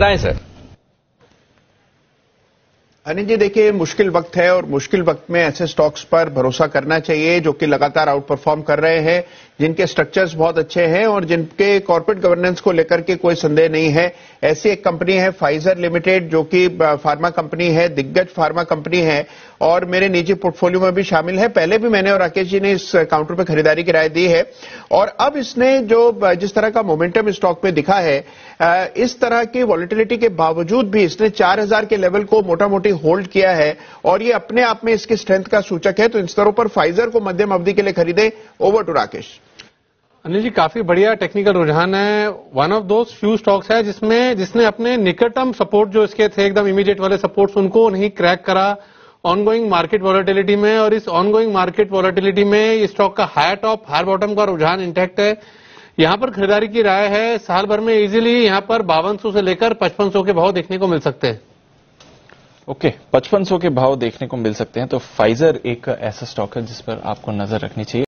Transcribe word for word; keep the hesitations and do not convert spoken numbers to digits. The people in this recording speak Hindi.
बताएं सर। अनिल जी, देखिए मुश्किल वक्त है और मुश्किल वक्त में ऐसे स्टॉक्स पर भरोसा करना चाहिए जो कि लगातार आउट परफॉर्म कर रहे हैं, जिनके स्ट्रक्चर्स बहुत अच्छे हैं और जिनके कॉर्पोरेट गवर्नेंस को लेकर के कोई संदेह नहीं है। ऐसी एक कंपनी है फाइजर लिमिटेड, जो कि फार्मा कंपनी है, दिग्गज फार्मा कंपनी है और मेरे निजी पोर्टफोलियो में भी शामिल है। पहले भी मैंने और राकेश जी ने इस काउंटर पर खरीदारी की राय दी है और अब इसने जो जिस तरह का मोमेंटम स्टॉक में दिखा है, इस तरह की वॉलेटिलिटी के बावजूद भी इसने चार हज़ार के लेवल को मोटा मोटी होल्ड किया है और ये अपने आप में इसकी स्ट्रेंथ का सूचक है। तो इन स्तरों पर फाइजर को मध्यम अवधि के लिए खरीदे। Over to Rakesh. अनिल जी, काफी बढ़िया टेक्निकल रुझान है। One of those few stocks है जिसमें जिसने अपने निकटतम सपोर्ट जो इसके थे, एकदम इमीडिएट वाले सपोर्ट्स, उनको नहीं क्रैक करा ऑनगोइंग मार्केट वॉलेटिलिटी में। और इस ऑनगोइंग मार्केट वॉलेटिलिटी में इस स्टॉक का हायर टॉप हायर बॉटम का रुझान इंटैक्ट है। यहां पर खरीदारी की राय है। साल भर में इजीली यहां पर बावन सौ से लेकर पचपन सौ के भाव देखने को मिल सकते हैं। ओके okay, पचपन सौ के भाव देखने को मिल सकते हैं। तो फाइजर एक ऐसा स्टॉक है जिस पर आपको नजर रखनी चाहिए।